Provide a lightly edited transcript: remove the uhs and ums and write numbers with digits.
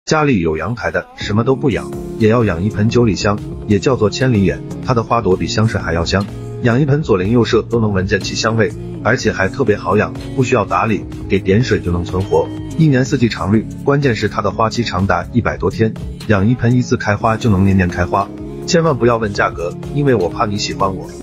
家里有阳台的，什么都不养，也要养一盆九里香，也叫做千里眼，它的花朵比香水还要香，养一盆左邻右舍都能闻见其香味，而且还特别好养，不需要打理，给点水就能存活，一年四季常绿，关键是它的花期长达100多天，养一盆一次开花就能年年开花。千万不要问价格，因为我怕你喜欢我。